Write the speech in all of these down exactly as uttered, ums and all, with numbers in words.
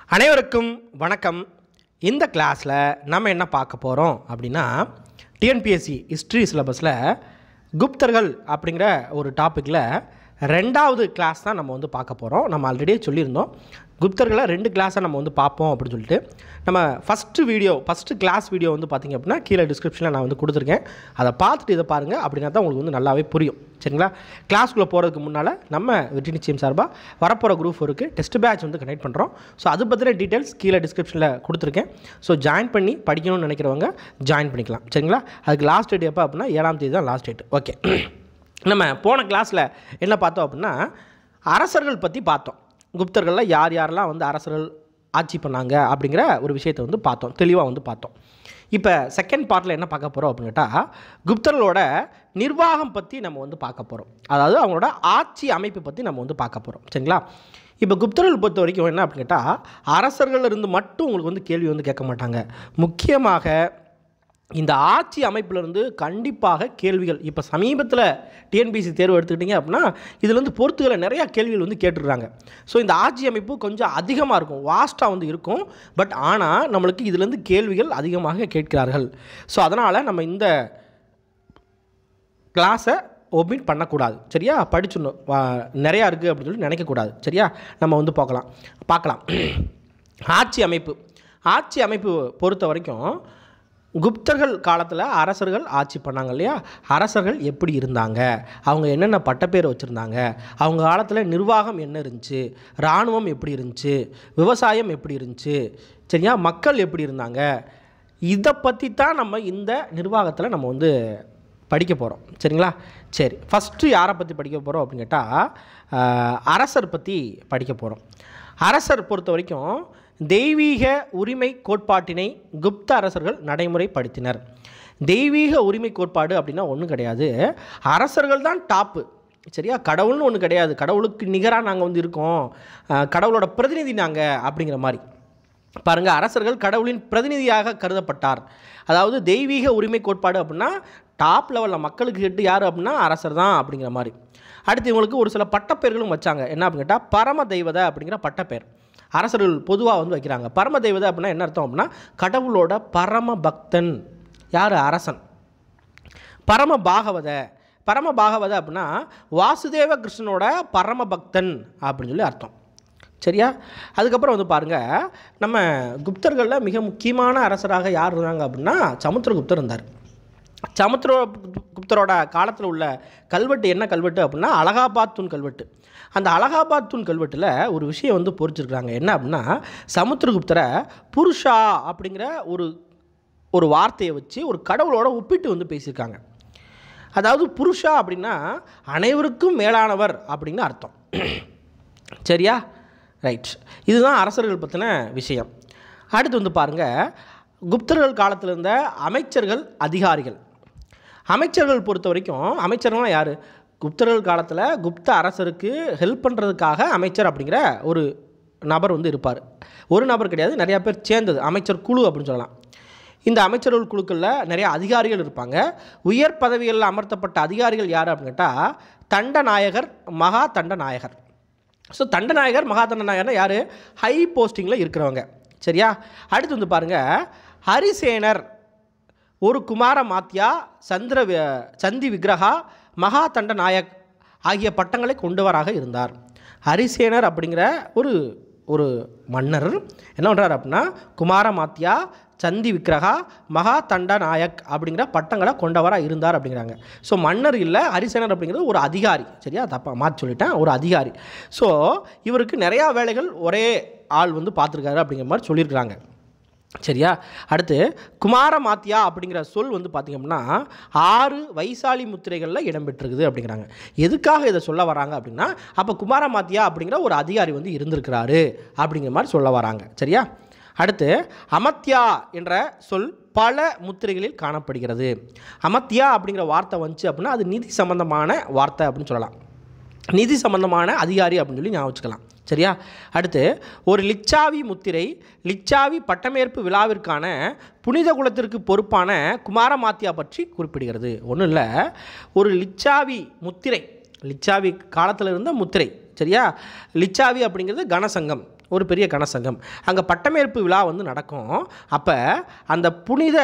அனைவருக்கும் வணக்கம். இந்த கிளாஸில் நம்ம என்ன பார்க்க போகிறோம் அப்படின்னா, டிஎன்பிஎஸ்சி ஹிஸ்ட்ரி சிலபஸில் குப்தர்கள் அப்படிங்கிற ஒரு டாப்பிக்கில் ரெண்டாவது கிளாஸ் தான் நம்ம வந்து பார்க்க போகிறோம். நம்ம ஆல்ரெடியே சொல்லியிருந்தோம், குப்தர்களை ரெண்டு கிளாஸை நம்ம வந்து பார்ப்போம் அப்படின்னு சொல்லிட்டு. நம்ம first video first class video வந்து பார்த்திங்க அப்படின்னா கீழே டிஸ்கிரிப்ஷனில் நான் வந்து கொடுத்துருக்கேன். அதை பார்த்துட்டு இதை பாருங்கள், அப்படின்னா தான் உங்களுக்கு வந்து நல்லாவே புரியும். சரிங்களா? கிளாஸ்க்குள்ளே போகிறதுக்கு முன்னால் நம்ம வெற்றி நிச்சயம் சார்பாக வரப்போகிற குரூப் இருக்குது டெஸ்ட் பேட்ச் வந்து கனெக்ட் பண்ணுறோம். ஸோ அது பற்றின டீட்டெயில்ஸ் கீழே டிஸ்கிரிப்ஷனில் கொடுத்துருக்கேன். ஸோ ஜாயின் பண்ணி படிக்கணும்னு நினைக்கிறவங்க ஜாயின் பண்ணிக்கலாம். சரிங்களா? அதுக்கு லாஸ்ட் டேட் எப்போ அப்படின்னா ஏழாம் தேதி தான் லாஸ்ட் டேட். ஓகே, நம்ம போன கிளாஸில் என்ன பார்த்தோம் அப்படின்னா, அரசர்கள் பற்றி பார்த்தோம். குப்தர்களில் யார் யாரெல்லாம் வந்து அரசர்கள் ஆட்சி பண்ணாங்க அப்படிங்கிற ஒரு விஷயத்தை வந்து பார்த்தோம், தெளிவாக வந்து பார்த்தோம். இப்போ செகண்ட் பார்ட்டில் என்ன பார்க்க போகிறோம் அப்படின்னு கேட்டால், குப்தர்களோட நிர்வாகம் பற்றி நம்ம வந்து பார்க்க போகிறோம். அதாவது அவங்களோட ஆட்சி அமைப்பு பற்றி நம்ம வந்து பார்க்க போகிறோம். சரிங்களா? இப்போ குப்தர்கள் பொறுத்த வரைக்கும் என்ன அப்படின்னு கேட்டால், அரசர்கள் இருந்து மட்டும் உங்களுக்கு வந்து கேள்வி வந்து கேட்க மாட்டாங்க. முக்கியமாக இந்த ஆட்சி அமைப்பிலிருந்து கண்டிப்பாக கேள்விகள், இப்போ சமீபத்தில் டிஎன்பிஎஸ்சி தேர்வு எடுத்துக்கிட்டிங்க அப்படின்னா இதுலேருந்து பொறுத்துகளை நிறையா கேள்விகள் வந்து கேட்டுருக்காங்க. ஸோ இந்த ஆட்சி அமைப்பு கொஞ்சம் அதிகமாக இருக்கும், வாஸ்ட்டாக வந்து இருக்கும். பட் ஆனால் நம்மளுக்கு இதுலேருந்து கேள்விகள் அதிகமாக கேட்கிறார்கள். ஸோ அதனால் நம்ம இந்த கிளாஸை ஒமிட் பண்ணக்கூடாது. சரியா? படிச்சிடணும், நிறையா இருக்குது அப்படின்னு சொல்லி நினைக்கக்கூடாது. சரியா? நம்ம வந்து பார்க்கலாம் பார்க்கலாம் ஆட்சி அமைப்பு ஆட்சி அமைப்பு பொறுத்த வரைக்கும் குப்தர்கள் காலத்தில் அரசர்கள் ஆட்சி பண்ணாங்க இல்லையா? அரசர்கள் எப்படி இருந்தாங்க, அவங்க என்னென்ன பட்டப்பேர் வச்சுருந்தாங்க, அவங்க காலத்தில் நிர்வாகம் என்ன இருந்துச்சு, இராணுவம் எப்படி இருந்துச்சு, விவசாயம் எப்படி இருந்துச்சு, சரியா, மக்கள் எப்படி இருந்தாங்க, இதை பற்றி தான் நம்ம இந்த நிர்வாகத்தில் நம்ம வந்து படிக்க போகிறோம். சரிங்களா? சரி, ஃபஸ்ட்டு யாரை பற்றி படிக்க போகிறோம் அப்படின்னு கேட்டால், அரசர் பற்றி படிக்க போகிறோம். அரசர் பொறுத்த வரைக்கும் தெய்வீக உரிமை கோட்பாட்டினை குப்த அரசர்கள் நடைமுறைப்படுத்தினர். தெய்வீக உரிமை கோட்பாடு அப்படின்னா ஒன்றும் கிடையாது, அரசர்கள் தான் டாப்பு. சரியா? கடவுள்னு ஒன்று கிடையாது, கடவுளுக்கு நிகராக நாங்கள் வந்து இருக்கோம், கடவுளோட பிரதிநிதி நாங்கள் அப்படிங்கிற மாதிரி. பாருங்கள், அரசர்கள் கடவுளின் பிரதிநிதியாக கருதப்பட்டார். அதாவது தெய்வீக உரிமை கோட்பாடு அப்படின்னா டாப் லெவலில் மக்களுக்கு ஹெட்டு யார் அப்படின்னா அரசர் தான் அப்படிங்கிற மாதிரி. அடுத்து இவங்களுக்கு ஒரு சில பட்டப்பேர்களும் வச்சாங்க. என்ன அப்படின்னு கேட்டால், பரம தெய்வத அப்படிங்கிற பட்டப்பேர் அரசர்கள் பொதுவாக வந்து வைக்கிறாங்க. பரம தெய்வத அப்படின்னா என்ன அர்த்தம் அப்படின்னா கடவுளோட பரம பக்தன் யார்? அரசன். பரம பாகவத பரம பாகவத அப்படின்னா வாசுதேவ கிருஷ்ணனோட பரம பக்தன் அப்படின்னு சொல்லி அர்த்தம். சரியா? அதுக்கப்புறம் வந்து பாருங்கள், நம்ம குப்தர்களில் மிக முக்கியமான அரசராக யார் இருந்தாங்க அப்படின்னா சமுத்திரகுப்தர் இருந்தார். சமுத்திர குப்தரோட காலத்தில் உள்ள கல்வெட்டு என்ன கல்வெட்டு அப்படின்னா அலகாபாத் தூண் கல்வெட்டு. அந்த அலகாபாத் தூண் கல்வெட்டில் ஒரு விஷயம் வந்து பொறிச்சிருக்கிறாங்க. என்ன அப்படின்னா, சமுத்திரகுப்தரை புருஷா அப்படிங்கிற ஒரு ஒரு வார்த்தையை வச்சு ஒரு கடவுளோட ஒப்பிட்டு வந்து பேசியிருக்காங்க. அதாவது புருஷா அப்படின்னா அனைவருக்கும் மேலானவர் அப்படின்னு அர்த்தம். சரியா? ரைட், இதுதான் அரசர்கள் பற்றின விஷயம். அடுத்து வந்து பாருங்கள், குப்தர்கள் காலத்தில் இருந்த அமைச்சர்கள் அதிகாரிகள். அமைச்சர்கள் பொறுத்த வரைக்கும் அமைச்சர்கள்லாம் யார்? குப்தர்கள் காலத்தில் குப்த அரசருக்கு ஹெல்ப் பண்ணுறதுக்காக அமைச்சர் அப்படிங்கிற ஒரு நபர் வந்து இருப்பார். ஒரு நபர் கிடையாது, நிறையா பேர் சேர்ந்தது அமைச்சர் குழு அப்படின்னு சொல்லலாம். இந்த அமைச்சர்கள் குழுக்களில் நிறைய அதிகாரிகள் இருப்பாங்க. உயர் பதவிகளில் அமர்த்தப்பட்ட அதிகாரிகள் யார் அப்படின்னு கேட்டால் தண்டநாயகர், மகா தண்டநாயகர். ஸோ தண்டநாயகர், மகா தண்டநாயகர்னா யார்? ஹை போஸ்டிங்கில் இருக்கிறவங்க. சரியா? அடுத்து வந்து பாருங்கள், ஹரிசேனர், ஒரு குமார மாத்தியா, சந்திர சந்தி விக்கிரகா, மகா தண்டநாயக் ஆகிய பட்டங்களை கொண்டவராக இருந்தார். ஹரிசேனர் அப்படிங்கிற ஒரு ஒரு மன்னர் என்ன பண்ணுறார் அப்படின்னா குமார மாத்தியா, சந்தி விக்கிரகா, மகா தண்டநாயக் அப்படிங்கிற பட்டங்களை கொண்டவராக இருந்தார் அப்படிங்கிறாங்க. ஸோ மன்னர் இல்லை, ஹரிசேனர் அப்படிங்கிறது ஒரு அதிகாரி. சரியா? தப்பா மாற்றி சொல்லிட்டேன், ஒரு அதிகாரி. ஸோ இவருக்கு நிறையா வேலைகள் ஒரே ஆள் வந்து பார்த்துருக்காரு அப்படிங்கிற மாதிரி சொல்லியிருக்கிறாங்க. சரியா? அடுத்து குமார மாத்தியா அப்படிங்கிற சொல் வந்து பார்த்திங்க அப்படின்னா ஆறு வைசாலி முத்திரைகளில் இடம்பெற்றிருக்குது அப்படிங்கிறாங்க. எதுக்காக இதை சொல்ல வராங்க அப்படின்னா, அப்போ குமார மாத்தியா அப்படிங்கிற ஒரு அதிகாரி வந்து இருந்திருக்கிறாரு அப்படிங்கிற மாதிரி சொல்ல வராங்க. சரியா? அடுத்து அமத்யா என்ற சொல் பல முத்திரைகளில் காணப்படுகிறது. அமத்யா அப்படிங்கிற வார்த்தை வந்துச்சு அப்படின்னா அது நிதி சம்பந்தமான வார்த்தை அப்படின்னு சொல்லலாம், நிதி சம்பந்தமான அதிகாரி அப்படின்னு சொல்லி ஞாபகம் வச்சுக்கலாம். சரியா? அடுத்து ஒரு லிச்சாவி முத்திரை லிச்சாவி பட்டமேற்பு விழாவிற்கான புனித குலத்திற்கு பொறுப்பான குமார மாத்தியா பற்றி குறிப்பிடுகிறது. ஒன்றும் இல்லை, ஒரு லிச்சாவி முத்திரை, லிச்சாவி காலத்தில் இருந்த முத்திரை, சரியா. லிச்சாவி அப்படிங்கிறது கனசங்கம், ஒரு பெரிய கனசங்கம். அங்கே பட்டமேற்பு விழா வந்து நடக்கும். அப்போ அந்த புனித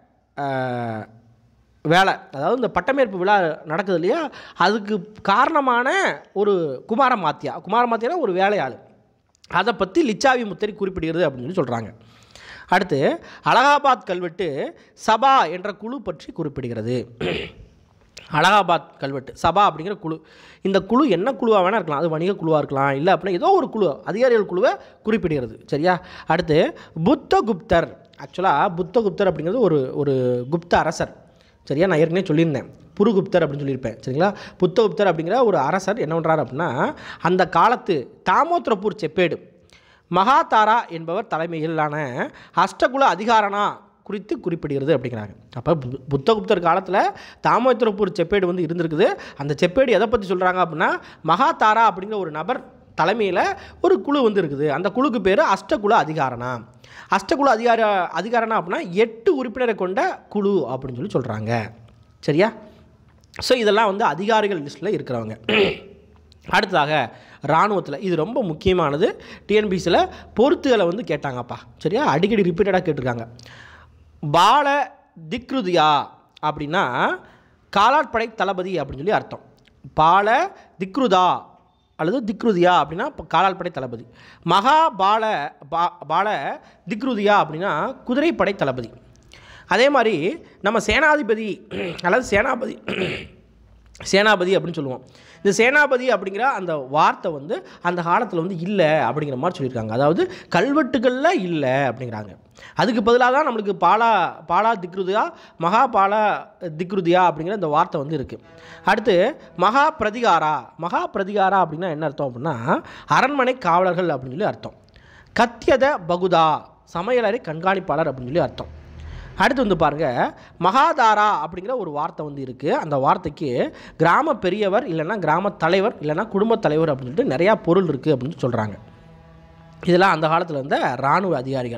வேலை, அதாவது இந்த பட்டமேற்பு விழா நடக்குது இல்லையா, அதுக்கு காரணமான ஒரு குமாரமாத்தியா, குமாரமாத்தியானா ஒரு வேலையாள், அதை பற்றி லிச்சாவி முத்திரை குறிப்பிடுகிறது அப்படின்னு சொல்லி சொல்கிறாங்க. அடுத்து அலகாபாத் கல்வெட்டு சபா என்ற குழு பற்றி குறிப்பிடுகிறது. அலகாபாத் கல்வெட்டு சபா அப்படிங்கிற குழு, இந்த குழு என்ன குழுவாக வேணால் இருக்கலாம், அது வணிக குழுவாக இருக்கலாம், இல்லை அப்படின்னா ஏதோ ஒரு குழு, அதிகாரிகள் குழுவை குறிப்பிடுகிறது. சரியா. அடுத்து புத்தகுப்தர், ஆக்சுவலாக புத்தகுப்தர் அப்படிங்கிறது ஒரு ஒரு குப்த அரசர். சரியா, நான் ஏற்கனவே சொல்லியிருந்தேன் புருகுப்தர் அப்படின்னு சொல்லியிருப்பேன். சரிங்களா. புத்தகுப்தர் அப்படிங்கிற ஒரு அரசர் என்ன பண்ணுறாரு அப்படின்னா, அந்த காலத்து தாமோத்ரபூர் செப்பேடு மகாதாரா என்பவர் தலைமையிலான அஷ்டகுல அதிகாரனா குறித்து குறிப்பிடுகிறது அப்படிங்கிறாங்க. அப்போ புத்தகுப்தர் காலத்தில் தாமோத்ரபூர் செப்பேடு வந்து இருந்திருக்குது. அந்த செப்பேடு எதை பற்றி சொல்கிறாங்க அப்படின்னா, மகாதாரா அப்படிங்கிற ஒரு நபர் தலைமையில் ஒரு குழு வந்து இருக்குது. அந்த குழுக்கு பேர் அஷ்டகுல அதிகாரனா. அஷ்டகுல அதிகார அதிகாரனா அப்படின்னா எட்டு உறுப்பினரை கொண்ட குழு அப்படின்னு சொல்லி சொல்கிறாங்க. சரியா. ஸோ இதெல்லாம் வந்து அதிகாரிகள் லிஸ்ட்டில் இருக்கிறவங்க. அடுத்ததாக இராணுவத்தில் இது ரொம்ப முக்கியமானது. டிஎன்பிசியில் பொறுத்துகளை வந்து கேட்டாங்கப்பா. சரியா, அடிக்கடி ரிப்பீட்டடாக கேட்டிருக்காங்க. பால திக்ருதியா அப்படின்னா காலாட்படை தளபதி அப்படின்னு சொல்லி அர்த்தம். பால திக்ருதா அல்லது திக்ருதியா அப்படின்னா காலாட்படை தளபதி. மகா பால பா பால திக்ருதியா அப்படின்னா குதிரைப்படை தளபதி. அதே மாதிரி நம்ம சேனாதிபதி அல்லது சேனாபதி சேனாபதி அப்படின்னு சொல்லுவோம். இந்த சேனாபதி அப்படிங்கிற அந்த வார்த்தை வந்து அந்த காலத்தில் வந்து இல்லை அப்படிங்கிற மாதிரி சொல்லியிருக்காங்க. அதாவது கல்வெட்டுகளில் இல்லை அப்படிங்கிறாங்க. அதுக்கு பதிலாக தான் நம்மளுக்கு பாலா பாலா திக்ருதியா மகா பாலா திக்ருதியா அப்படிங்கிற இந்த வார்த்தை வந்து இருக்குது. அடுத்து மகா பிரதிகாரா. மகா பிரதிகாரா அப்படின்னா என்ன அர்த்தம் அப்படின்னா அரண்மனை காவலர்கள் அப்படின்னு சொல்லி அர்த்தம். கத்தியத பகுதா சமையலறை கண்காணிப்பாளர் அப்படின்னு சொல்லி அர்த்தம். அடுத்து வந்து பாருங்கள், மகாதாரா அப்படிங்கிற ஒரு வார்த்தை வந்து இருக்குது. அந்த வார்த்தைக்கு கிராம பெரியவர் இல்லைன்னா கிராம தலைவர் இல்லைன்னா குடும்ப தலைவர் அப்படின்னு சொல்லிட்டு நிறையா பொருள் இருக்குது அப்படின்னு சொல்கிறாங்க. இதெல்லாம் அந்த காலத்தில் இருந்த இராணுவ அதிகாரிகள்.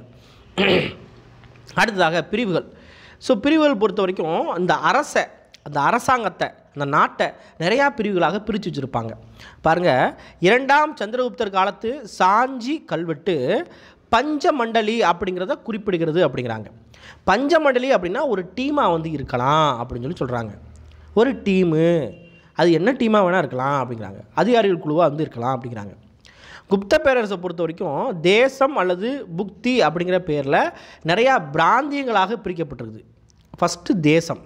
அடுத்ததாக பிரிவுகள். ஸோ பிரிவுகள் பொறுத்த வரைக்கும் இந்த அரசை அந்த அரசாங்கத்தை அந்த நாட்டை நிறையா பிரிவுகளாக பிரித்து வச்சுருப்பாங்க. பாருங்கள், இரண்டாம் சந்திரகுப்தர் காலத்து சாஞ்சி கல்வெட்டு பஞ்சமண்டலி அப்படிங்கிறத குறிப்பிடுகிறது அப்படிங்கிறாங்க. பஞ்சமண்டலி அப்படின்னா ஒரு டீமாக வந்து இருக்கலாம் அப்படின்னு சொல்லி சொல்கிறாங்க. ஒரு டீமு, அது என்ன டீமாக வேணால் இருக்கலாம் அப்படிங்கிறாங்க. அதிகாரிகள் குழுவாக வந்து இருக்கலாம் அப்படிங்கிறாங்க. குப்த பேரரசை பொறுத்த வரைக்கும் தேசம் அல்லது புக்தி அப்படிங்கிற பேரில் நிறையா பிராந்தியங்களாக பிரிக்கப்பட்டிருக்குது. ஃபஸ்ட்டு தேசம்,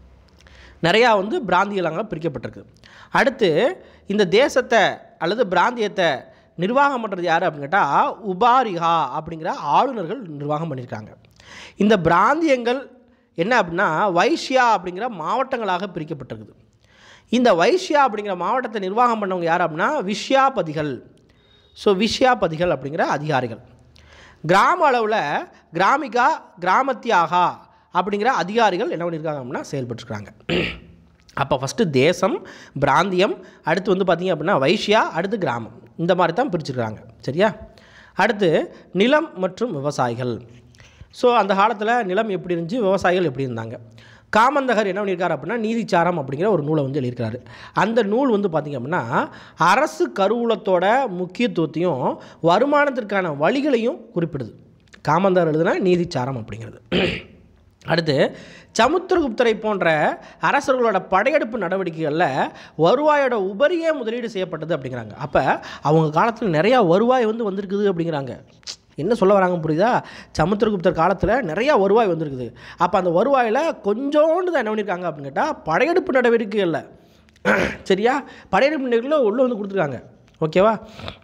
நிறையா வந்து பிராந்தியங்களாக பிரிக்கப்பட்டிருக்கு. அடுத்து இந்த தேசத்தை அல்லது பிராந்தியத்தை நிர்வாகம் பண்ணுறது யார் அப்படின்னு கேட்டால் உபாரிகா அப்படிங்கிற ஆளுநர்கள் நிர்வாகம் பண்ணியிருக்காங்க. இந்த பிராந்தியங்கள் என்ன அப்படின்னா வைஷ்யா அப்படிங்கிற மாவட்டங்களாக பிரிக்கப்பட்டிருக்குது. இந்த வைஷ்யா அப்படிங்கிற மாவட்டத்தை நிர்வாகம் பண்ணவங்க யார் அப்படின்னா விஷ்யாபதிகள். ஸோ விஷ்யாபதிகள் அப்படிங்கிற அதிகாரிகள். கிராம அளவில் கிராமிகா கிராமத்தியாகா அப்படிங்கிற அதிகாரிகள் என்ன பண்ணியிருக்காங்க அப்படின்னா செயல்பட்டுருக்காங்க. அப்போ ஃபஸ்ட்டு தேசம், பிராந்தியம், அடுத்து வந்து பார்த்திங்க அப்படின்னா வைஷ்யா, அடுத்து கிராமம், இந்த மாதிரி தான் பிரிச்சுருக்காங்க. சரியா. அடுத்து நிலம் மற்றும் விவசாயிகள். ஸோ அந்த காலத்தில் நிலம் எப்படி இருந்துச்சு, விவசாயிகள் எப்படி இருந்தாங்க. காமந்தகர் என்ன பண்ணியிருக்காரு அப்படின்னா நீதிச்சாரம் அப்படிங்கிற ஒரு நூலை வந்து எழுதியிருக்காரு. அந்த நூல் வந்து பார்த்திங்க அப்படின்னா அரசு கருவூலத்தோட முக்கியத்துவத்தையும் வருமானத்திற்கான வழிகளையும் குறிப்பிடுது. காமந்தகர் எழுதுனா நீதிச்சாரம் அப்படிங்கிறது. அடுத்து சமுத்திரகுப்தரை போன்ற அரசர்களோட படையெடுப்பு நடவடிக்கைகளில் வருவாயோட உபரியே முதலீடு செய்யப்பட்டது அப்படிங்கிறாங்க. அப்போ அவங்க காலத்தில் நிறையா வருவாய் வந்து வந்திருக்குது அப்படிங்கிறாங்க. என்ன சொல்ல வராங்க புரியுதா? சமுத்திரகுப்தர் காலத்தில் நிறையா வருவாய் வந்திருக்குது. அப்போ அந்த வருவாயில் கொஞ்சோண்டு தான் என்ன பண்ணியிருக்காங்க அப்படின்னு கேட்டால் படையெடுப்பு நடவடிக்கைகளில், சரியா, படையெடுப்பு நடவடிக்கைகளில் உள்ளே வந்து கொடுத்துருக்காங்க. ஓகேவா.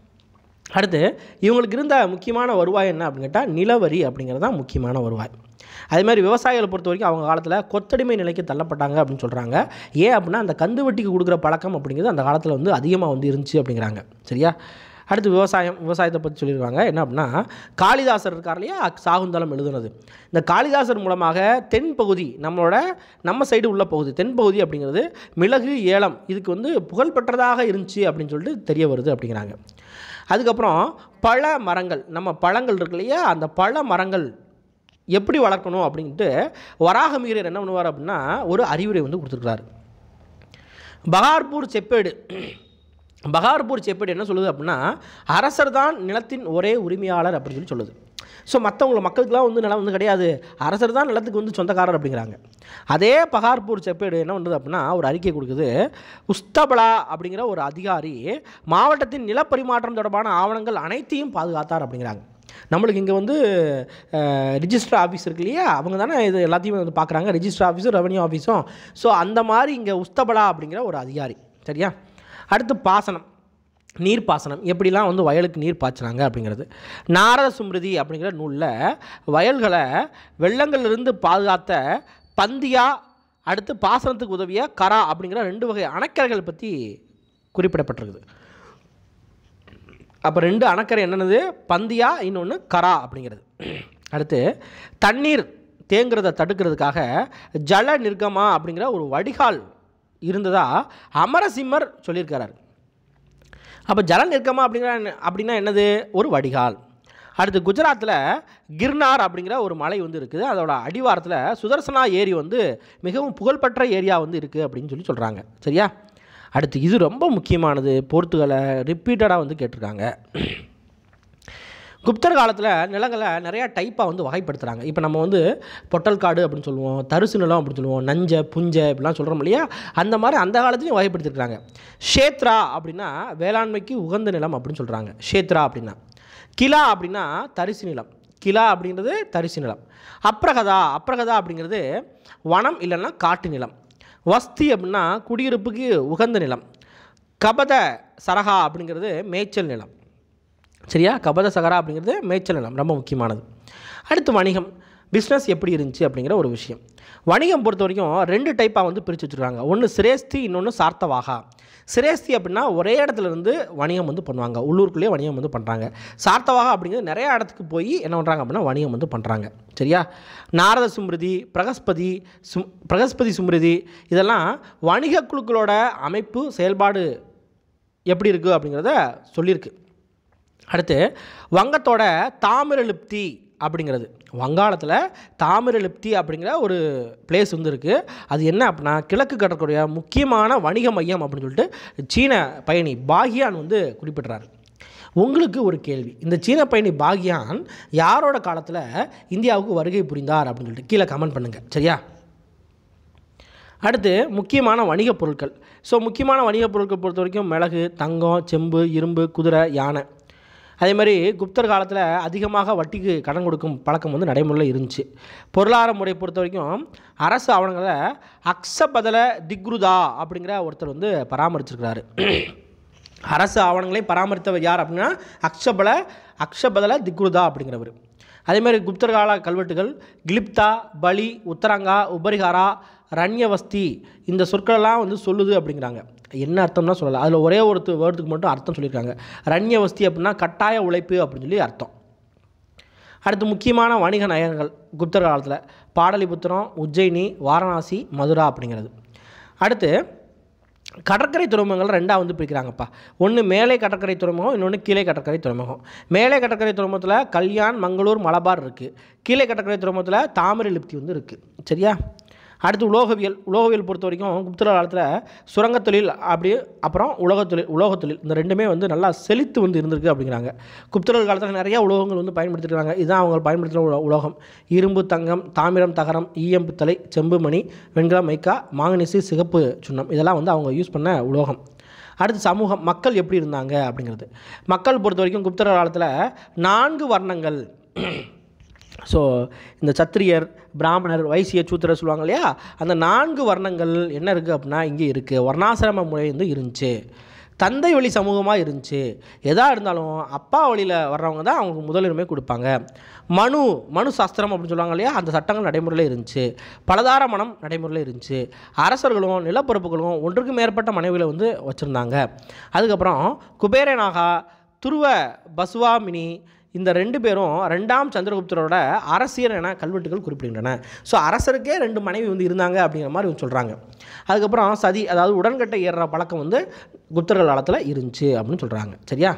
அடுத்து இவங்களுக்கு இருந்த முக்கியமான வருவாய் என்ன அப்படின்னு கேட்டால் நிலவரி அப்படிங்கிறது தான் முக்கியமான வருவாய். அதே மாதிரி விவசாயிகளை பொறுத்த வரைக்கும் அவங்க காலத்தில் கொத்தடிமை நிலைக்கு தள்ளப்பட்டாங்க அப்படின்னு சொல்கிறாங்க. ஏன் அப்படின்னா அந்த கந்து வட்டிக்கு கொடுக்குற பழக்கம் அப்படிங்கிறது அந்த காலத்தில் வந்து அதிகமாக வந்து இருந்துச்சு அப்படிங்கிறாங்க. சரியா. அடுத்து விவசாயம், விவசாயத்தை பற்றி சொல்லியிருக்காங்க. என்ன அப்படின்னா காளிதாசர் இருக்கார் இல்லையா, சாகுந்தலம் எழுதுனது. இந்த காளிதாசர் மூலமாக தென்பகுதி, நம்மளோட நம்ம சைடு உள்ள பகுதி தென்பகுதி அப்படிங்கிறது மிளகு, ஏலம் இதுக்கு வந்து புகழ்பெற்றதாக இருந்துச்சு அப்படின்னு சொல்லிட்டு தெரிய வருது அப்படிங்கிறாங்க. அதுக்கப்புறம் பழ மரங்கள், நம்ம பழங்கள் இருக்கு இல்லையா, அந்த பழ மரங்கள் எப்படி வளர்க்கணும் அப்படின்ட்டு வராகமிகிரர் என்ன பண்ணுவார் அப்படின்னா ஒரு அறிவுரை வந்து கொடுத்துருக்காரு. பகார்பூர் செப்பேடு பகார்பூர் செப்பேடு என்ன சொல்லுது அப்படின்னா, அரசர் தான் நிலத்தின் ஒரே உரிமையாளர் அப்படின்னு சொல்லி சொல்லுது. ஸோ மற்றவங்கள மக்களுக்கெல்லாம் வந்து நிலம் வந்து கிடையாது, அரசர் தான் நிலத்துக்கு வந்து சொந்தக்காரர் அப்படிங்கிறாங்க. அதே பகார்பூர் செப்பேடு என்ன பண்ணுறது அப்படின்னா ஒரு அறிக்கை கொடுக்குது. உஸ்தபலா அப்படிங்கிற ஒரு அதிகாரி மாவட்டத்தின் நிலப்பரிமாற்றம் தொடர்பான ஆவணங்கள் அனைத்தையும் பாதுகாத்தார் அப்படிங்கிறாங்க. நம்மளுக்கு இங்கே வந்து ரிஜிஸ்டர் ஆஃபீஸ் இருக்கு இல்லையா, அவங்க தானே இது எல்லாத்தையும் வந்து பார்க்குறாங்க, ரிஜிஸ்டர் ஆஃபீஸும் ரெவன்யூ ஆஃபீஸும். ஸோ அந்த மாதிரி இங்கே உஸ்தபலா அப்படிங்கிற ஒரு அதிகாரி. சரியா. அடுத்து பாசனம், நீர்ப்பாசனம், எப்படிலாம் வந்து வயலுக்கு நீர் பாய்ச்சினாங்க அப்படிங்கிறது. நாரத சுமிருதி அப்படிங்கிற நூலில் வயல்களை வெள்ளங்களிலிருந்து பாதுகாத்த பந்தியா, அடுத்து பாசனத்துக்கு உதவிய கரா அப்படிங்கிற ரெண்டு வகை அணைக்கரைகள் பற்றி குறிப்பிடப்பட்டிருக்குது. அப்போ ரெண்டு அணைக்கரை என்னென்னது, பந்தியா, இன்னொன்று கரா அப்படிங்கிறது. அடுத்து தண்ணீர் தேங்குறதை தடுக்கிறதுக்காக ஜல நிர்கமா அப்படிங்கிற ஒரு வடிகால் இருந்ததா அமரசிம்மர் சொல்லியிருக்கிறார். அப்போ ஜல நிற்கமா அப்படிங்கிற அப்படின்னா என்னது, ஒரு வடிகால். அடுத்து குஜராத்தில் கிர்னார் அப்படிங்கிற ஒரு மலை வந்து இருக்குது, அதோட அடிவாரத்தில் சுதர்சனா ஏரி வந்து மிகவும் புகழ்பெற்ற ஏரியா வந்து இருக்குது அப்படின்னு சொல்லி சொல்கிறாங்க. சரியா. அடுத்து இது ரொம்ப முக்கியமானது, போர்த்துகலை ரிப்பீட்டடாக வந்து கேட்டிருக்காங்க. குப்தர் காலத்தில் நிலங்களை நிறையா டைப்பாக வந்து வகைப்படுத்துகிறாங்க. இப்போ நம்ம வந்து பொட்டல் காடு அப்படின்னு சொல்லுவோம், தரிசு நிலம் அப்படின்னு சொல்லுவோம், நஞ்சை புஞ்சை இப்படிலாம் சொல்கிறோம் இல்லையா, அந்த மாதிரி அந்த காலத்துலையும் வகைப்படுத்திருக்கிறாங்க. ஷேத்ரா அப்படின்னா வேளாண்மைக்கு உகந்த நிலம் அப்படின்னு சொல்கிறாங்க. ஷேத்ரா அப்படின்னா. கிலா அப்படின்னா தரிசு நிலம், கிலா அப்படிங்கிறது தரிசு நிலம். அப்ரகதா, அப்ரகதா அப்படிங்கிறது வனம் இல்லைன்னா காட்டு நிலம். வஸ்தி அப்படின்னா குடியிருப்புக்கு உகந்த நிலம். கபத சரகா அப்படிங்கிறது மேய்ச்சல் நிலம். சரியா. கபத சகரா அப்படிங்கிறது மேய்ச்சல் நிலம், ரொம்ப முக்கியமானது. அடுத்து வணிகம், பிஸ்னஸ் எப்படி இருந்துச்சு அப்படிங்கிற ஒரு விஷயம். வணிகம் பொறுத்த வரைக்கும் ரெண்டு டைப்பாக வந்து பிரித்து வச்சுருக்காங்க. ஒன்று சிரேஸ்தி, இன்னொன்று சார்த்தவாகா. சிரேஸ்தி அப்படின்னா ஒரே இடத்துல இருந்து வணிகம் வந்து பண்ணுவாங்க, உள்ளூருக்குள்ளேயே வணிகம் வந்து பண்ணுறாங்க. சார்த்தவாகா அப்படிங்கிறது நிறையா இடத்துக்கு போய் என்ன பண்ணுறாங்க அப்படின்னா வணிகம் வந்து பண்ணுறாங்க. சரியா. நாரத சுமிருதி, பிரகஸ்பதி சும் பிரகஸ்பதி சுமிருதி இதெல்லாம் வணிக குழுக்களோட அமைப்பு செயல்பாடு எப்படி இருக்குது அப்படிங்கிறத சொல்லியிருக்கு. அடுத்து வங்கத்தோட தாமிரலிப்தி அப்படிங்கிறது, வங்காளத்தில் தாமிரலிப்தி அப்படிங்கிற ஒரு பிளேஸ் வந்து இருக்குது. அது என்ன அப்படின்னா கிழக்கு கடற்கரைய முக்கியமான வணிக மையம் அப்படின்னு சொல்லிட்டு சீன பயணி பாகியான் வந்து குறிப்பிட்றாரு. உங்களுக்கு ஒரு கேள்வி, இந்த சீன பயணி பாகியான் யாரோட காலத்தில் இந்தியாவுக்கு வருகை புரிந்தார் அப்படின்னு சொல்லிட்டு கீழே கமெண்ட் பண்ணுங்கள். சரியா. அடுத்து முக்கியமான வணிகப் பொருட்கள். ஸோ முக்கியமான வணிகப் பொருட்கள் பொறுத்த வரைக்கும் மிளகு, தங்கம், செம்பு, இரும்பு, குதிரை, யானை. அதே மாதிரி குப்தர் காலத்தில் அதிகமாக வட்டிக்கு கடன் கொடுக்கும் பழக்கம் வந்து நடைமுறையில் இருந்துச்சு. பொருளாதார முறை பொறுத்த வரைக்கும் அரசு ஆவணங்களை அக்ஷபதல திக்ருதா அப்படிங்கிற ஒருத்தர் வந்து பராமரிச்சிருக்கிறாரு. அரசு ஆவணங்களை பராமரித்தவர் யார் அப்படின்னா அக்ஷபல அக்ஷபதல திக்ருதா அப்படிங்கிறவர். அதேமாதிரி குப்தர் கால கல்வெட்டுகள் கிளிப்தா, பலி, உத்தரங்கா, உபரிகாரா, ரண்யவஸ்தி இந்த சொற்களெல்லாம் வந்து சொல்லுது அப்படிங்கிறாங்க. என்ன அர்த்தம்னா சொல்லலை, அதில் ஒரே ஒரு வேர்டுக்கு மட்டும் அர்த்தம் சொல்லியிருக்காங்க. ரண்யவஸ்தி அப்படின்னா கட்டாய உழைப்பு அப்படின்னு சொல்லி அர்த்தம். அடுத்து முக்கியமான வணிக நயங்கள் குப்தர் காலத்தில் பாடலிபுத்திரம், உஜ்ஜயினி, வாரணாசி, மதுரா அப்படிங்கிறது. அடுத்து கடற்கரை துறைமுகங்கள் ரெண்டாக வந்து பிரிக்கிறாங்கப்பா. ஒன்று மேலே கடற்கரை துறைமுகம், இன்னொன்று கீழே கடற்கரை துறைமுகம். மேலே கடற்கரை துறைமுகத்தில் கல்யாண், மங்களூர், மலபார் இருக்குது. கீழே கடற்கரை துறைமுகத்தில் தாமிரலிப்தி வந்து இருக்குது. சரியா. அடுத்து உலோகவியல். உலோகவியல் பொறுத்த வரைக்கும் குப்தர் காலத்தில் சுரங்கத் தொழில் அப்படி அப்புறம் உலகத்தொழில் உலோகத்தொழில் இந்த ரெண்டுமே வந்து நல்லா செழித்து வந்து இருந்திருக்கு அப்படிங்கிறாங்க. குப்தர்கள் காலத்தில் நிறையா உலோகங்கள் வந்து பயன்படுத்திருக்காங்க. இதுதான் அவங்க பயன்படுத்துகிற உலோகம். இரும்பு, தங்கம், தாமிரம், தகரம், ஈயம், பித்தளை, செம்பு, மணி, வெண்கலம், மைக்கா, மாங்கனீசு, சிகப்பு சுண்ணம் இதெல்லாம் வந்து அவங்க யூஸ் பண்ண உலோகம். அடுத்து சமூகம், மக்கள் எப்படி இருந்தாங்க அப்படிங்கிறது. மக்கள் பொறுத்த வரைக்கும் குப்தர் காலத்தில் நான்கு வர்ணங்கள். ஸோ இந்த சத்திரியர், பிராமணர், வைசிய, சூத்திரர் சொல்லுவாங்க இல்லையா, அந்த நான்கு வர்ணங்கள் என்ன இருக்குது அப்படின்னா இங்கே இருக்குது. வர்ணாசிரம முறை வந்து இருந்துச்சு. தந்தை வழி சமூகமாக இருந்துச்சு. எதாக இருந்தாலும் அப்பா வழியில் வர்றவங்க தான் அவங்களுக்கு முதலுரிமை கொடுப்பாங்க. மனு மனு சாஸ்திரம் அப்படின்னு சொல்லுவாங்க இல்லையா, அந்த சட்டங்கள் நடைமுறையில் இருந்துச்சு. பலதார மனம் நடைமுறையில் இருந்துச்சு. அரசர்களும் நிலப்பரப்புகளும் ஒன்றுக்கு மேற்பட்ட மனைவிகளை வந்து வச்சுருந்தாங்க. அதுக்கப்புறம் குபேரநாகா, துருவ பசுவாமினி இந்த ரெண்டு பேரும் ரெண்டாம் சந்திரகுப்தரோட அரசியல் என கல்வெட்டுகள் குறிப்பிடுகின்றன. ஸோ அரசருக்கே ரெண்டு மனைவி வந்து இருந்தாங்க அப்படிங்கிற மாதிரி சொல்கிறாங்க. அதுக்கப்புறம் சதி, அதாவது உடன்கட்டை ஏறுற பழக்கம் வந்து குப்தர்கள் காலத்தில் இருந்துச்சு அப்படின்னு சொல்கிறாங்க. சரியா.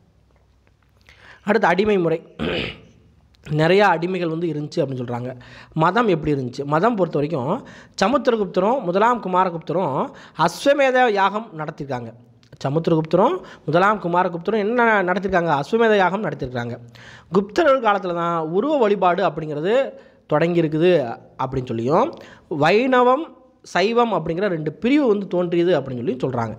அடுத்து அடிமை முறை. நிறையா அடிமைகள் வந்து இருந்துச்சு அப்படின்னு சொல்கிறாங்க. மதம் எப்படி இருந்துச்சு? மதம் பொறுத்த வரைக்கும் சமுத்திரகுப்தரும் முதலாம் குமாரகுப்தரும் அஸ்வமேத யாகம் நடத்தியிருக்காங்க. சமுத்திரகுப்தரும் முதலாம் குமாரகுப்தரும் என்ன நடத்திருக்காங்க? அஸ்வமேத யாகம் நடத்திருக்காங்க. குப்தர்கள் காலத்தில் தான் உருவ வழிபாடு அப்படிங்கிறது தொடங்கியிருக்குது அப்படின்னு சொல்லியும், வைணவம் சைவம் அப்படிங்கிற ரெண்டு பிரிவு வந்து தோன்றியது அப்படின்னு சொல்லி சொல்கிறாங்க.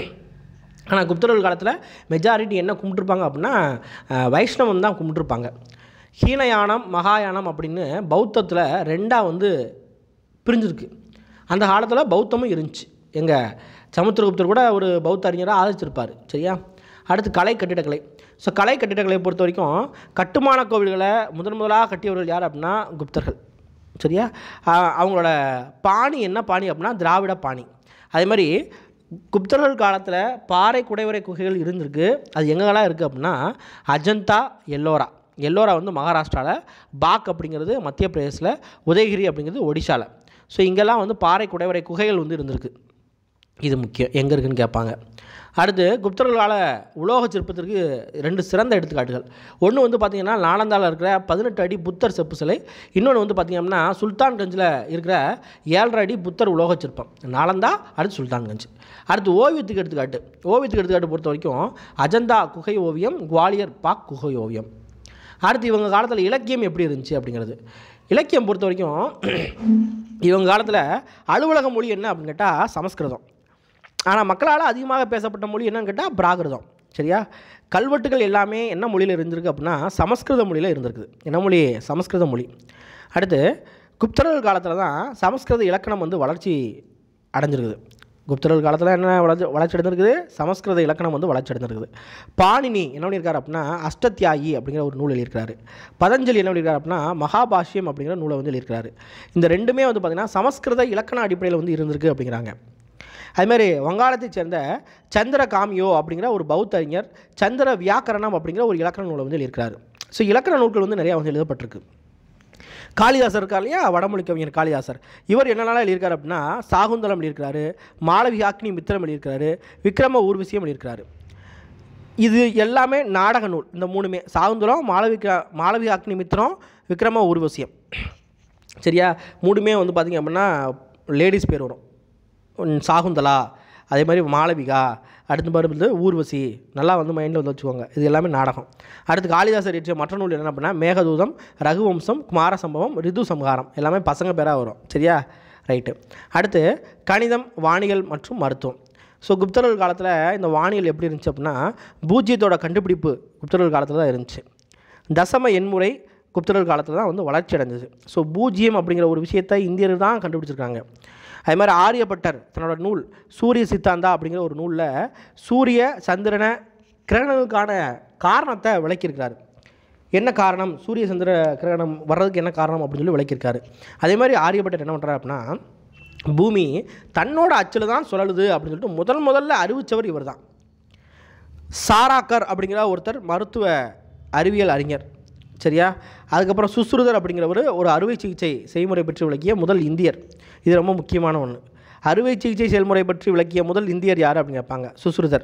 ஆனால் குப்தர்கள் காலத்தில் மெஜாரிட்டி என்ன கும்பிட்டுருப்பாங்க அப்படின்னா வைஷ்ணவம் தான் கும்பிட்டுருப்பாங்க. ஹீனயானம் மகாயானம் அப்படின்னு பௌத்தத்தில் ரெண்டாக வந்து பிரிஞ்சிருக்கு. அந்த காலத்தில் பௌத்தமும் இருந்துச்சு. எங்கள் சமுத்திரகுப்தர் கூட ஒரு பௌத்த அறிஞராக ஆதரிச்சிருப்பார். சரியா? அடுத்து கலை கட்டிடக்கலை. ஸோ கலை கட்டிடக்கலையை பொறுத்த வரைக்கும் கட்டுமான கோவில்களை முதன் முதலாக கட்டியவர்கள் யார் அப்படின்னா குப்தர்கள். சரியா? அவங்களோட பாணி என்ன பாணி அப்படின்னா திராவிட பாணி. அதே மாதிரி குப்தர்கள் காலத்தில் பாறை குடைவரை குகைகள் இருந்திருக்கு. அது எங்கெல்லாம் இருக்குது அப்படின்னா அஜந்தா, எல்லோரா. எல்லோரா வந்து மகாராஷ்டிராவில், பாக் அப்படிங்கிறது மத்திய பிரதேசில், உதயகிரி அப்படிங்கிறது ஒடிஷாவில். ஸோ இங்கெல்லாம் வந்து பாறை குடைவரை குகைகள் வந்து இருந்திருக்கு. இது முக்கியம், எங்கே இருக்குதுன்னு கேட்பாங்க. அடுத்து குப்தர்கள் கால உலோக சிற்பத்திற்கு ரெண்டு சிறந்த எடுத்துக்காட்டுகள். ஒன்று வந்து பார்த்திங்கன்னா நாலந்தாவில் இருக்கிற பதினெட்டு அடி புத்தர் செப்பு சிலை. இன்னொன்று வந்து பார்த்திங்கன்னா சுல்தான்கஞ்சில் இருக்கிற ஏழரை அடி புத்தர் உலோக சிற்பம். நாலந்தா, அடுத்து சுல்தான்கஞ்ச். அடுத்து ஓவியத்துக்கு எடுத்துக்காட்டு. ஓவியத்துக்கு எடுத்துக்காட்டு பொறுத்த வரைக்கும் அஜந்தா குகை ஓவியம், குவாலியர் பாக் குகை ஓவியம். அடுத்து இவங்க காலத்தில் இலக்கியம் எப்படி இருந்துச்சு அப்படிங்கிறது. இலக்கியம் பொறுத்த வரைக்கும் இவங்க காலத்தில் அலுவலக மொழி என்ன அப்படின்னு கேட்டால் சமஸ்கிருதம். ஆனால் மக்களால் அதிகமாக பேசப்பட்ட மொழி என்னன்னு கேட்டால் பிராகிருதம். சரியா? கல்வெட்டுகள் எல்லாமே என்ன மொழியில் இருந்திருக்கு அப்படின்னா சமஸ்கிருத மொழியில் இருந்திருக்குது. என்ன மொழி? சமஸ்கிருத மொழி. அடுத்து குப்தர்கள் காலத்தில் தான் சமஸ்கிருத இலக்கணம் வந்து வளர்ச்சி அடைஞ்சிருக்குது. குப்தர்கள் காலத்தில் என்ன வளர்ச்சி வளர்ச்சி அடைந்திருக்குது? சமஸ்கிருத இலக்கணம் வந்து வளர்ச்சி அடைந்திருக்குது. பாணினி என்ன பண்ணியிருக்காரு அப்படின்னா அஷ்டத்தியாயி அப்படிங்கிற ஒரு நூல் எழுதியிருக்காரு. பதஞ்சலி என்ன பண்ணியிருக்காரு அப்படின்னா மகாபாஷ்யம் அப்படிங்கிற நூலை வந்து எழுதியிருக்காரு. இந்த ரெண்டுமே வந்து பார்த்திங்கன்னா சமஸ்கிருத இலக்கண அடிப்படையில் வந்து இருந்திருக்கு அப்படிங்கிறாங்க. அதுமாதிரி வங்காளத்தைச் சேர்ந்த சந்திர காமியோ அப்படிங்கிற ஒரு பௌத்த அறிஞர் சந்திர வியாக்கரணம் அப்படிங்கிற ஒரு இலக்கண நூலை வந்து எழுதியிருக்கிறாரு. ஸோ இலக்கண நூல்கள் வந்து நிறையா வந்து எழுதப்பட்டிருக்கு. காளிதாசர் இருக்கார் இல்லையா, வடமொழி கவிஞர் காளிதாசர். இவர் என்னென்னலாம் எழுதியிருக்காரு அப்படின்னா சாகுந்தலம் எழுதியிருக்கிறாரு, மாளவிகாக்னி மித்திரம் எழுதியிருக்கிறாரு, விக்ரம ஊர்வசியம் எழுதியிருக்கிறாரு. இது எல்லாமே நாடக நூல். இந்த மூணுமே சாகுந்தலம், மாளவிகா மாளவிகாக்னி மித்திரம், விக்ரம ஊர்வசியம். சரியா? மூணுமே வந்து பார்த்திங்க அப்படின்னா லேடிஸ் பேர் வரும். சாகுந்தலா, அதே மாதிரி மாளவிகா, அடுத்த மாதிரி வந்து ஊர்வசி. நல்லா வந்து மைண்டில் வந்து வச்சுக்கோங்க. இது எல்லாமே நாடகம். அடுத்து காளிதாசர் இயற்றிய மற்ற நூல் என்ன அப்படின்னா மேகதூதம், ரகுவம்சம், குமார சம்பவம், ரிது சம்ஹாரம். எல்லாமே பசங்க பேராக வரும். சரியா? ரைட்டு. அடுத்து கணிதம், வானியல் மற்றும் மருத்துவம். ஸோ குப்தர்கள் காலத்தில் இந்த வானியல் எப்படி இருந்துச்சு அப்படின்னா பூஜ்ஜியத்தோட கண்டுபிடிப்பு குப்தர்கள் காலத்தில் தான் இருந்துச்சு. தசம எண்முறை குப்தர்கள் காலத்தில் தான் வந்து வளர்ச்சி அடைஞ்சது. ஸோ பூஜ்ஜியம் அப்படிங்கிற ஒரு விஷயத்தை இந்தியர்கள் தான் கண்டுபிடிச்சிருக்காங்க. அது மாதிரி ஆரியப்பட்டர் தன்னோட நூல் சூரிய சித்தாந்தா அப்படிங்கிற ஒரு நூலில் சூரிய சந்திரனை கிரகணங்களுக்கான காரணத்தை விளக்கியிருக்கிறார். என்ன காரணம், சூரிய சந்திர கிரகணம் வர்றதுக்கு என்ன காரணம் அப்படின்னு சொல்லி விளக்கியிருக்காரு. அதே மாதிரி ஆரியப்பட்டர் என்ன பண்ணுறாரு அப்படின்னா பூமி தன்னோட அச்சில் தான் சுழலுது அப்படின்னு சொல்லிட்டு முதல் முதல்ல அறிவித்தவர் இவர் தான். சாராக்கர் அப்படிங்கிற ஒருத்தர் மருத்துவ அறிவியல் அறிஞர். சரியா? அதுக்கப்புறம் சுஸ்ருதர் அப்படிங்கிறவர் ஒரு அறுவை சிகிச்சை செய்முறை பற்றி விளக்கிய முதல் இந்தியர். இது ரொம்ப முக்கியமான ஒன்று. அறுவை சிகிச்சை செயல்முறை பற்றி விளக்கிய முதல் இந்தியர் யார் அப்படின்னு கேட்பாங்க, சுஸ்ருதர்.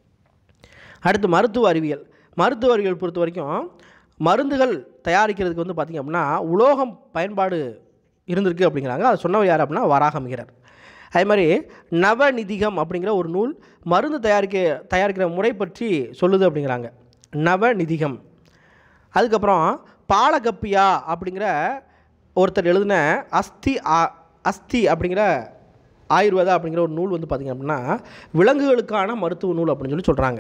அடுத்து மருத்துவ அறிவியல். மருத்துவ அறிவியல் பொறுத்த வரைக்கும் மருந்துகள் தயாரிக்கிறதுக்கு வந்து பார்த்திங்க அப்படின்னா உலோகம் பயன்பாடு இருந்திருக்கு அப்படிங்கிறாங்க. அதை சொன்னவர் யார் அப்படின்னா வராகமிகரர். அதே மாதிரி நவநிதிகம் அப்படிங்கிற ஒரு நூல் மருந்து தயாரிக்க தயாரிக்கிற முறை பற்றி சொல்லுது அப்படிங்கிறாங்க. நவநிதிகம். அதுக்கப்புறம் பாலகப்பியா அப்படிங்கிற ஒருத்தர் எழுதின அஸ்தி அஸ்தி அப்படிங்கிற ஆயுர்வேதா அப்படிங்கிற ஒரு நூல் வந்து பார்த்திங்க அப்படின்னா விலங்குகளுக்கான மருத்துவ நூல் அப்படின்னு சொல்லி சொல்கிறாங்க.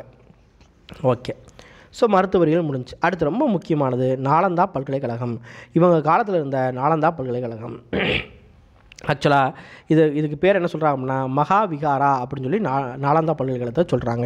ஓகே. ஸோ மருத்துவர்கள் முடிஞ்சு. அடுத்து ரொம்ப முக்கியமானது நாலந்தா பல்கலைக்கழகம். இவங்க காலத்தில் இருந்த நாலந்தா பல்கலைக்கழகம் ஆக்சுவலாக இது இதுக்கு பேர் என்ன சொல்கிறாங்க அப்படின்னா மகாவிகாரா அப்படின்னு சொல்லி நா நாலந்தா பல்கலைக்கழகத்தை சொல்கிறாங்க.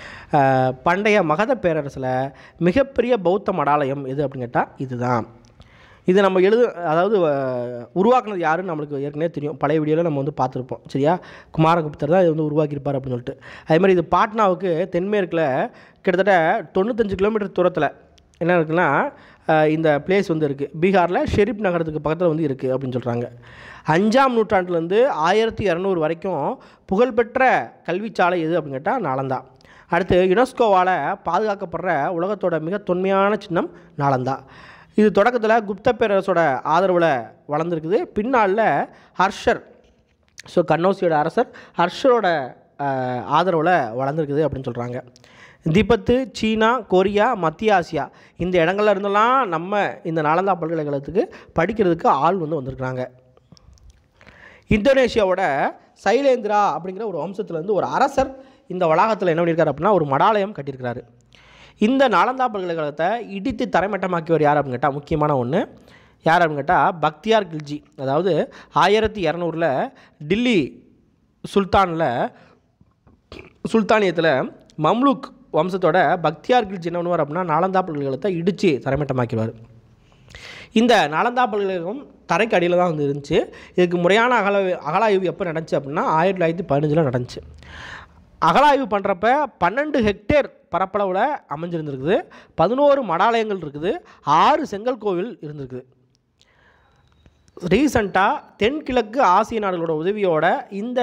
பண்டைய மகத பேரரசில் மிகப்பெரிய பௌத்த மடாலயம் எது அப்படின்னு கேட்டால் இதுதான். இது நம்ம எழுது அதாவது உருவாக்குனது யாருன்னு நம்மளுக்கு ஏற்கனவே தெரியும். பழைய வீடியோவில் நம்ம வந்து பார்த்துருப்போம். சரியா? குமாரகுப்தர் தான் இது வந்து உருவாக்கியிருப்பார் அப்படின்னு சொல்லிட்டு. அதே மாதிரி இது பாட்னாவுக்கு தென்மேற்கில் கிட்டத்தட்ட தொண்ணூத்தஞ்சு கிலோமீட்டர் தூரத்தில் என்ன இருக்குன்னா இந்த பிளேஸ் வந்து இருக்குது. பீகாரில் ஷெரீப் நகரத்துக்கு பக்கத்தில் வந்து இருக்குது அப்படின்னு சொல்கிறாங்க. அஞ்சாம் நூற்றாண்டுலேருந்து ஆயிரத்தி இரநூறு வரைக்கும் புகழ்பெற்ற கல்விச்சாலை எது அப்படின்னு கேட்டால் நாலந்தா. அடுத்து யுனெஸ்கோவால் பாதுகாக்கப்படுற உலகத்தோட மிக தொன்மையான சின்னம் நாலந்தா. இது தொடக்கத்தில் குப்த பேரரசோட ஆதரவில் வளர்ந்துருக்குது. பின்னாளில் ஹர்ஷர், ஸோ கன்னௌசியோட அரசர் ஹர்ஷரோட ஆதரவில் வளர்ந்துருக்குது அப்படின்னு சொல்கிறாங்க. திபெத்து, சீனா, கொரியா, மத்திய ஆசியா இந்த இடங்கள்ல இருந்தெல்லாம் நம்ம இந்த நாலந்தா பல்கலைக்கழகத்துக்கு படிக்கிறதுக்கு ஆள் வந்து வந்திருக்கிறாங்க. இந்தோனேஷியாவோட சைலேந்திரா அப்படிங்கிற ஒரு வம்சத்துலேருந்து ஒரு அரசர் இந்த வளாகத்தில் என்ன பண்ணியிருக்காரு அப்படின்னா ஒரு மடாலயம் கட்டியிருக்கிறாரு. இந்த நாலந்தா பல்கலைக்கழகத்தை இடித்து தரைமட்டமாக்கியவர் யார் அப்படின்னு கேட்டால் முக்கியமான ஒன்று யார் அப்படின்னு கேட்டால் பக்தியார் கில்ஜி. அதாவது ஆயிரத்தி இரநூறில் டில்லி சுல்தானில் சுல்தானியத்தில் மம்லுக் வம்சத்தோட பக்தியார் கில்ஜி என்ன பண்ணுவார் அப்படின்னா நாலந்தா பல்கலைக்கழகத்தை இடித்து தரைமட்டமாக்கிடுவார். இந்த நாலந்தா பல்கலைக்கழகம் தரைக்கு அடியில் தான் வந்து இருந்துச்சு. இதுக்கு முறையான அகல அகலாய்வு எப்போ நடந்துச்சு அப்படின்னா ஆயிரத்தி தொள்ளாயிரத்தி பதினஞ்சில் நடந்துச்சு. அகலாய்வு பண்ணுறப்ப பன்னெண்டு ஹெக்டேர் பரப்பளவில் அமைஞ்சிருந்துருக்குது. பதினோரு மடாலயங்கள் இருக்குது. ஆறு செங்கல் கோவில் இருந்திருக்குது. ரீசண்டாக தென்கிழக்கு ஆசிய நாடுகளோட உதவியோட இந்த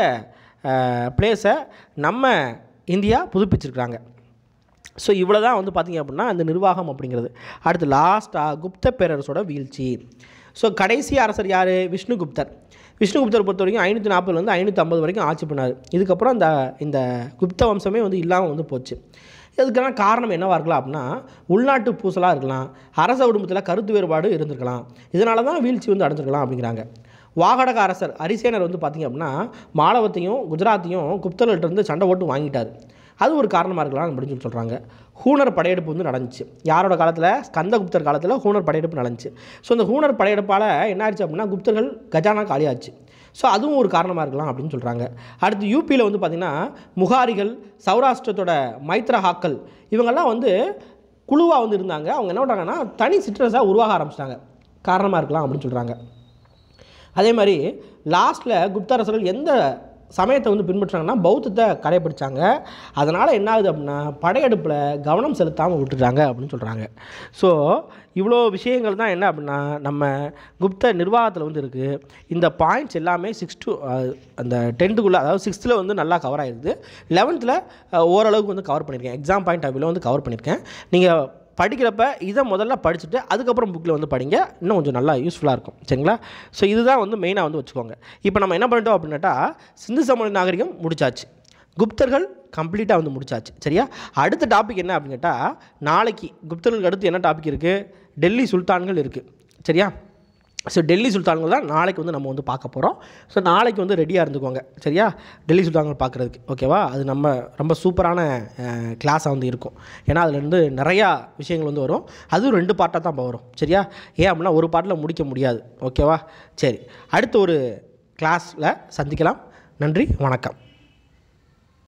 பிளேஸை நம்ம இந்தியா புதுப்பிச்சிருக்கிறாங்க. ஸோ இவ்வளோ தான் வந்து பார்த்திங்க அப்படின்னா அந்த நிர்வாகம் அப்படிங்கிறது. அடுத்து லாஸ்ட்டாக குப்த பேரரசோட வீழ்ச்சி. ஸோ கடைசி அரசர் யார்? விஷ்ணுகுப்தர். விஷ்ணுகுப்தர் பொறுத்த வரைக்கும் ஐநூற்றி நாற்பதுலேருந்து ஐநூற்றி ஐம்பது வரைக்கும் ஆட்சி பண்ணார். இதுக்கப்புறம் இந்த இந்த குப்த வம்சமே வந்து இல்லாமல் வந்து போச்சு. இதுக்கான காரணம் என்னவாக இருக்கலாம் அப்படின்னா உள்நாட்டு பூசலாக இருக்கலாம், அரச குடும்பத்தில் கருத்து வேறுபாடு இருந்திருக்கலாம், இதனால தான் வீழ்ச்சி வந்து அடைஞ்சிருக்கலாம் அப்படிங்கிறாங்க. வாகடக அரசர் அரிசேனர் வந்து பார்த்திங்க அப்படின்னா மாலவத்தையும் குஜராத்தையும் குப்தர்கள்ட்டேருந்து சண்டை போட்டு வாங்கிட்டார். அது ஒரு காரணமாக இருக்கலாம் அப்படின்னு சொல்லி சொல்கிறாங்க. ஹூனர் படையெடுப்பு வந்து நடந்துச்சு. யாரோட காலத்தில்? ஸ்கந்தகுப்தர் காலத்தில் ஹூனர் படையெடுப்பு நடந்துச்சு. ஸோ இந்த ஹூனர் படையெடுப்பால் என்ன ஆயிடுச்சு அப்படின்னா குப்தர்கள் கஜானா காலியாச்சு. ஸோ அதுவும் ஒரு காரணமாக இருக்கலாம் அப்படின்னு சொல்கிறாங்க. அடுத்து யூபியில் வந்து பார்த்திங்கன்னா முகாரிகள், சௌராஷ்டிரத்தோட மைத்ரஹாக்கள் இவங்கெல்லாம் வந்து குழுவாக வந்து இருந்தாங்க. அவங்க என்ன பண்ணுறாங்கன்னா தனி சிற்றரசாக உருவாக ஆரம்பிச்சிட்டாங்க. காரணமாக இருக்கலாம் அப்படின்னு சொல்கிறாங்க. அதே மாதிரி லாஸ்ட்டில் குப்தரசர்கள் எந்த சமயத்தை வந்து பின்பற்றாங்கன்னா பௌத்தத்தை கடைப்பிடிச்சாங்க. அதனால் என்ன ஆகுது அப்படின்னா படையெடுப்பில் கவனம் செலுத்தாமல் விட்டுட்டாங்க அப்படின்னு சொல்கிறாங்க. ஸோ இவ்வளோ விஷயங்கள் தான் என்ன அப்படின்னா நம்ம குப்த நிர்வாகத்தில் வந்து இருக்குது. இந்த பாயிண்ட்ஸ் எல்லாமே சிக்ஸ் டு அந்த டென்த்துக்குள்ளே அதாவது சிக்ஸ்த்தில் வந்து நல்லா கவர் ஆகிருக்குது. லெவன்த்தில் ஓரளவுக்கு வந்து கவர் பண்ணியிருக்கேன். எக்ஸாம் பாயிண்ட் ஆஃப் வியூவில் வந்து கவர் பண்ணியிருக்கேன். நீங்கள் படிக்கிறப்ப இதை முதல்ல படிச்சுட்டு அதுக்கப்புறம் புக்கில் வந்து படிங்க. இன்னும் கொஞ்சம் நல்லா யூஸ்ஃபுல்லாக இருக்கும். சரிங்களா? ஸோ இதுதான் வந்து மெயினாக வந்து வச்சுக்கோங்க. இப்போ நம்ம என்ன பண்ணிட்டோம் அப்படின்னாட்டா சிந்து சமவெளி நாகரிகம் முடிச்சாச்சு, குப்தர்கள் கம்ப்ளீட்டாக வந்து முடிச்சாச்சு. சரியா? அடுத்த டாபிக் என்ன அப்படின்னு கேட்டால் நாளைக்கு குப்தர்களுக்கு அடுத்து என்ன டாபிக் இருக்குது? டெல்லி சுல்தான்கள் இருக்குது. சரியா? ஸோ டெல்லி சுல்தான்கள் தான் நாளைக்கு வந்து நம்ம வந்து பார்க்க போகிறோம். ஸோ நாளைக்கு வந்து ரெடியாக இருந்துக்கோங்க. சரியா? டெல்லி சுல்தான்கள் பார்க்குறதுக்கு. ஓகேவா? அது நம்ம ரொம்ப சூப்பரான கிளாஸாக வந்து இருக்கும். ஏன்னா அதுலேருந்து நிறையா விஷயங்கள் வந்து வரும். அதுவும் ரெண்டு பார்ட்டாக தான் வரும். சரியா? ஏன் அப்படின்னா ஒரு பார்ட்டில் முடிக்க முடியாது. ஓகேவா? சரி, அடுத்து ஒரு கிளாஸில் சந்திக்கலாம். நன்றி, வணக்கம்.